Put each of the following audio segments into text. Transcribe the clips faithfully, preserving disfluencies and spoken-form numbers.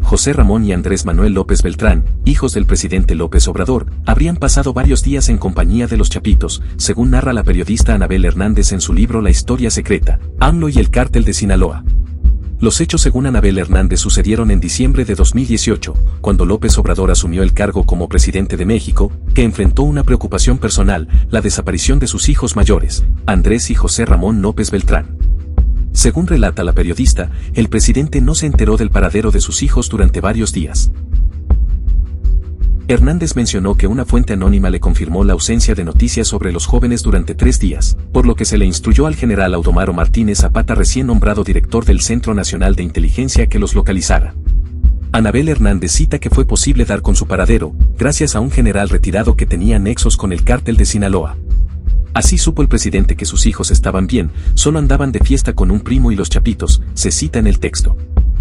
José Ramón y Andrés Manuel López Beltrán, hijos del presidente López Obrador, habrían pasado varios días en compañía de los Chapitos, según narra la periodista Anabel Hernández en su libro La historia secreta, AMLO y el cártel de Sinaloa. Los hechos según Anabel Hernández sucedieron en diciembre de dos mil dieciocho, cuando López Obrador asumió el cargo como presidente de México, que enfrentó una preocupación personal, la desaparición de sus hijos mayores, Andrés y José Ramón López Beltrán. Según relata la periodista, el presidente no se enteró del paradero de sus hijos durante varios días. Hernández mencionó que una fuente anónima le confirmó la ausencia de noticias sobre los jóvenes durante tres días, por lo que se le instruyó al general Audomaro Martínez Zapata, recién nombrado director del Centro Nacional de Inteligencia, que los localizara. Anabel Hernández cita que fue posible dar con su paradero, gracias a un general retirado que tenía nexos con el cártel de Sinaloa. Así supo el presidente que sus hijos estaban bien, solo andaban de fiesta con un primo y los Chapitos, se cita en el texto.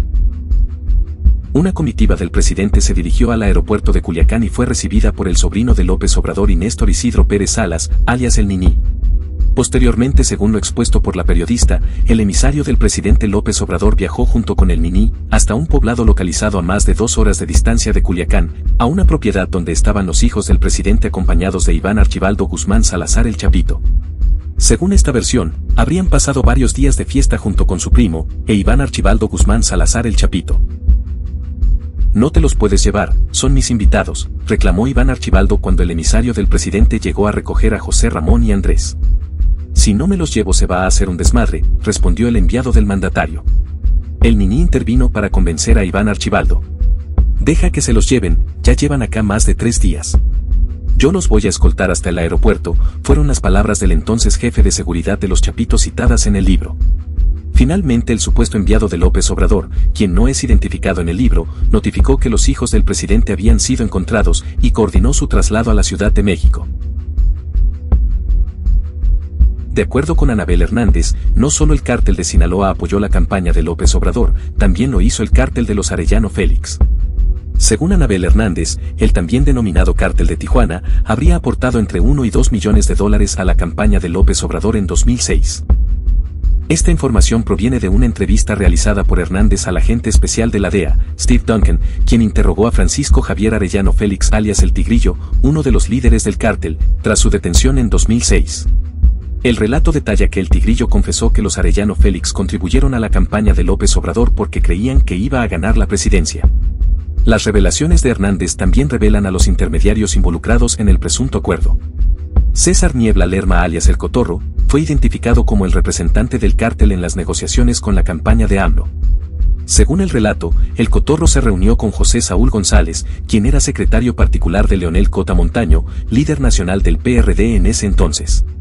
Una comitiva del presidente se dirigió al aeropuerto de Culiacán y fue recibida por el sobrino de López Obrador y Néstor Isidro Pérez Salas, alias el Niní. Posteriormente, según lo expuesto por la periodista, el emisario del presidente López Obrador viajó junto con el Niní hasta un poblado localizado a más de dos horas de distancia de Culiacán, a una propiedad donde estaban los hijos del presidente acompañados de Iván Archibaldo Guzmán Salazar el Chapito. Según esta versión, habrían pasado varios días de fiesta junto con su primo, e Iván Archibaldo Guzmán Salazar el Chapito. No te los puedes llevar, son mis invitados, reclamó Iván Archibaldo cuando el emisario del presidente llegó a recoger a José Ramón y Andrés. Si no me los llevo se va a hacer un desmadre, respondió el enviado del mandatario. El Niní intervino para convencer a Iván Archibaldo. Deja que se los lleven, ya llevan acá más de tres días. Yo los voy a escoltar hasta el aeropuerto, fueron las palabras del entonces jefe de seguridad de los Chapitos citadas en el libro. Finalmente, el supuesto enviado de López Obrador, quien no es identificado en el libro, notificó que los hijos del presidente habían sido encontrados y coordinó su traslado a la Ciudad de México. De acuerdo con Anabel Hernández, no solo el cártel de Sinaloa apoyó la campaña de López Obrador, también lo hizo el cártel de los Arellano Félix. Según Anabel Hernández, el también denominado cártel de Tijuana habría aportado entre uno y dos millones de dólares a la campaña de López Obrador en dos mil seis. Esta información proviene de una entrevista realizada por Hernández al agente especial de la D E A, Steve Duncan, quien interrogó a Francisco Javier Arellano Félix alias El Tigrillo, uno de los líderes del cártel, tras su detención en dos mil seis. El relato detalla que el Tigrillo confesó que los Arellano Félix contribuyeron a la campaña de López Obrador porque creían que iba a ganar la presidencia. Las revelaciones de Hernández también revelan a los intermediarios involucrados en el presunto acuerdo. César Niebla Lerma alias El Cotorro, fue identificado como el representante del cártel en las negociaciones con la campaña de AMLO. Según el relato, El Cotorro se reunió con José Saúl González, quien era secretario particular de Leonel Cota Montaño, líder nacional del P R D en ese entonces.